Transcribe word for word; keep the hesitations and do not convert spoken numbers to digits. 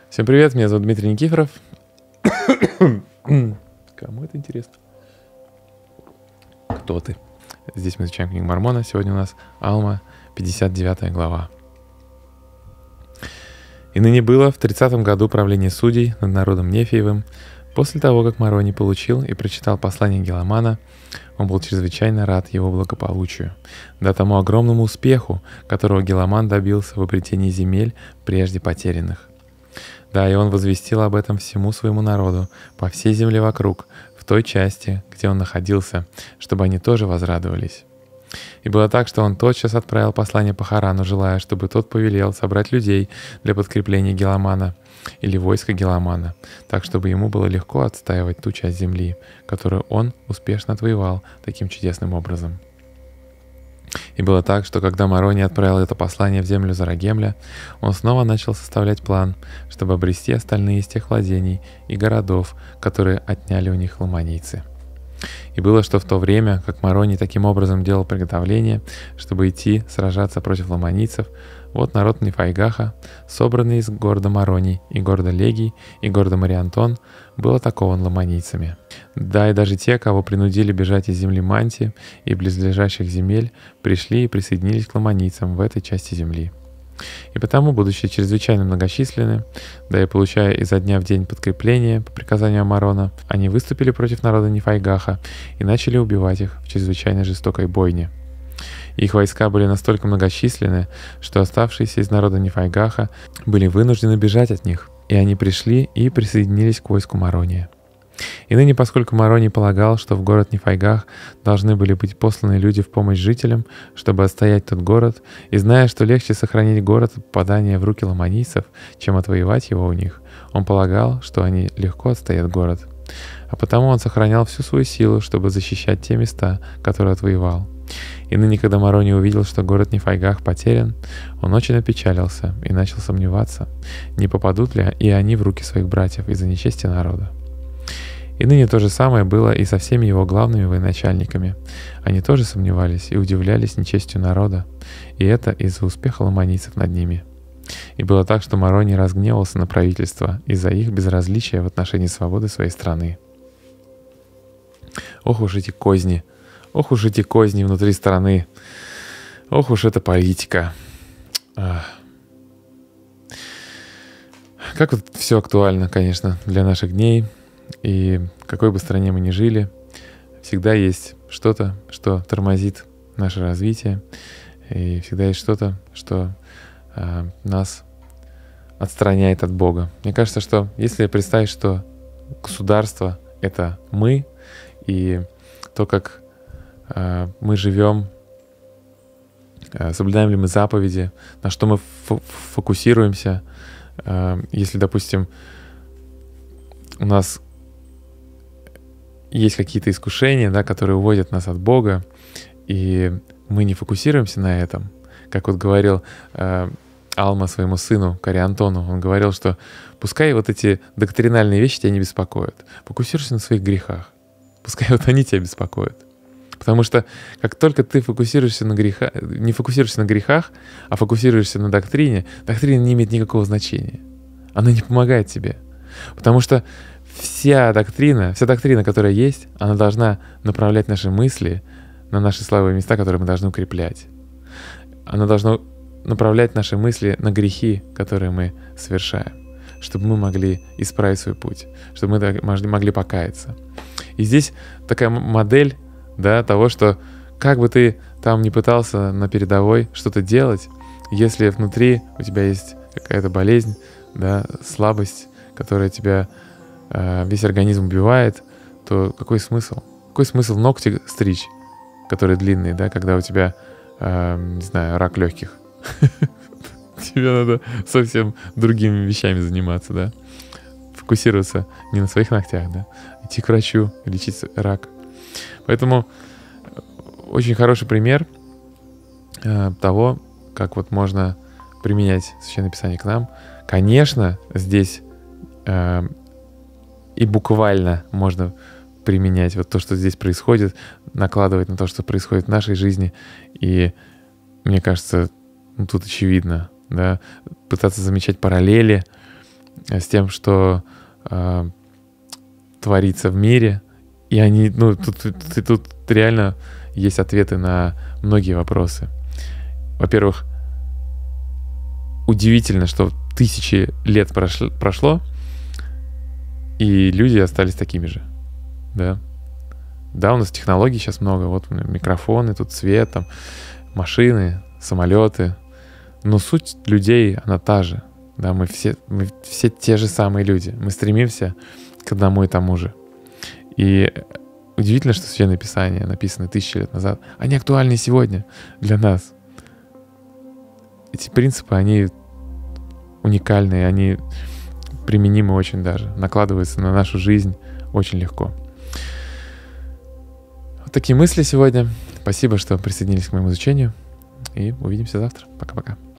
Всем привет, меня зовут Дмитрий Никифоров. Кому это интересно? Кто ты? Здесь мы изучаем книгу Мормона. Сегодня у нас Алма, пятьдесят девятая глава. «И ныне было в тридцатом году правления судей над народом Нефиевым. После того, как Мороний получил и прочитал послание Геламана, он был чрезвычайно рад его благополучию, да тому огромному успеху, которого Геламан добился в обретении земель, прежде потерянных. Да, и он возвестил об этом всему своему народу, по всей земле вокруг, в той части, где он находился, чтобы они тоже возрадовались. И было так, что он тотчас отправил послание по Харану, желая, чтобы тот повелел собрать людей для подкрепления Геламана или войска Геламана, так, чтобы ему было легко отстаивать ту часть земли, которую он успешно отвоевал таким чудесным образом. И было так, что когда Мороний отправил это послание в землю Зарагемля, он снова начал составлять план, чтобы обрести остальные из тех владений и городов, которые отняли у них ламанийцы. И было, что в то время, как Мороний таким образом делал приготовление, чтобы идти сражаться против ламанийцев, вот народ Нефайгаха, собранный из города Мороний и города Легий и города Мариантон, был атакован ламанийцами. Да, и даже те, кого принудили бежать из земли Манти и близлежащих земель, пришли и присоединились к ламанийцам в этой части земли. И потому, будучи чрезвычайно многочисленны, да и получая изо дня в день подкрепление по приказанию Амарона, они выступили против народа Нефайгаха и начали убивать их в чрезвычайно жестокой бойне. Их войска были настолько многочисленны, что оставшиеся из народа Нефайгаха были вынуждены бежать от них, и они пришли и присоединились к войску Морония. И ныне, поскольку Мороний полагал, что в город Нефайгах должны были быть посланы люди в помощь жителям, чтобы отстоять тот город, и зная, что легче сохранить город от попадания в руки ламанийцев, чем отвоевать его у них, он полагал, что они легко отстоят город. А потому он сохранял всю свою силу, чтобы защищать те места, которые отвоевал. И ныне, когда Мороний увидел, что город Нефайгах потерян, он очень опечалился и начал сомневаться, не попадут ли и они в руки своих братьев из-за нечестия народа. И ныне то же самое было и со всеми его главными военачальниками. Они тоже сомневались и удивлялись нечестию народа, и это из-за успеха ламанийцев над ними. И было так, что Мороний разгневался на правительство из-за их безразличия в отношении свободы своей страны. Ох уж эти козни! Ох уж эти козни внутри страны! Ох уж эта политика! Ах. Как вот все актуально, конечно, для наших дней. И в какой бы стране мы ни жили, всегда есть что-то, что тормозит наше развитие, и всегда есть что-то, что э, нас отстраняет от Бога. Мне кажется, что если представить, что государство — это мы, и то, как э, мы живем, э, соблюдаем ли мы заповеди, на что мы ф- фокусируемся, э, если, допустим, у нас есть какие-то искушения, да, которые уводят нас от Бога, и мы не фокусируемся на этом. Как вот говорил э, Алма своему сыну Кариантону, он говорил, что пускай вот эти доктринальные вещи тебя не беспокоят, фокусируйся на своих грехах, пускай вот они тебя беспокоят. Потому что как только ты фокусируешься на грехах, не фокусируешься на грехах, а фокусируешься на доктрине, доктрина не имеет никакого значения. Она не помогает тебе. Потому что Вся доктрина, вся доктрина, которая есть, она должна направлять наши мысли на наши слабые места, которые мы должны укреплять. Она должна направлять наши мысли на грехи, которые мы совершаем, чтобы мы могли исправить свой путь, чтобы мы могли покаяться. И здесь такая модель, да, того, что как бы ты там ни пытался на передовой что-то делать, если внутри у тебя есть какая-то болезнь, да, слабость, которая тебя весь организм убивает, то какой смысл? Какой смысл ногти стричь, которые длинные, да, когда у тебя, э, не знаю, рак легких? Тебе надо совсем другими вещами заниматься, да? Фокусироваться не на своих ногтях, да? Идти к врачу, лечить рак. Поэтому очень хороший пример э, того, как вот можно применять Священное Писание к нам. Конечно, здесь э, и буквально можно применять вот то, что здесь происходит, накладывать на то, что происходит в нашей жизни. И мне кажется, ну, тут очевидно, да, пытаться замечать параллели с тем, что э, творится в мире. И они, ну, тут, тут, тут реально есть ответы на многие вопросы. Во-первых, удивительно, что тысячи лет прошло, прошло, и люди остались такими же, да. Да, у нас технологий сейчас много, вот микрофоны, тут свет, там, машины, самолеты, но суть людей, она та же, да, мы все, мы все те же самые люди, мы стремимся к одному и тому же. И удивительно, что Священное Писание, написанное тысячи лет назад, они актуальны сегодня для нас. Эти принципы, они уникальные, они применимы очень даже, накладываются на нашу жизнь очень легко. Вот такие мысли сегодня. Спасибо, что присоединились к моему изучению. И увидимся завтра. Пока-пока.